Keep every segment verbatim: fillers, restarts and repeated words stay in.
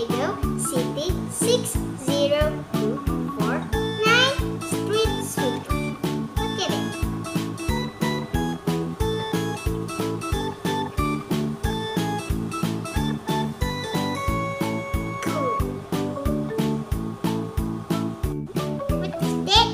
Lego City six zero two four nine Street sweeper. Look at it. Cool. What's that?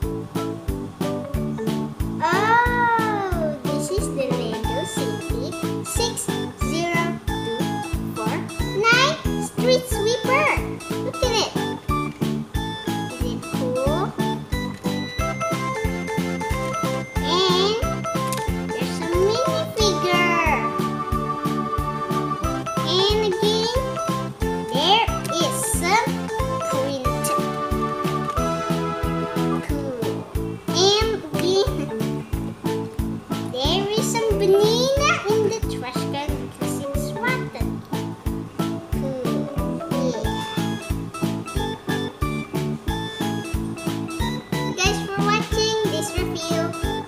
Oh, this is the Lego City six zero two four nine Street sweeper. Look at it. Is it cool? And there's a minifigure. And again, there is some print. Cool. And again, there is some banana in the trash can because it's rotten. Cool. Yeah. Thank you guys for watching this review.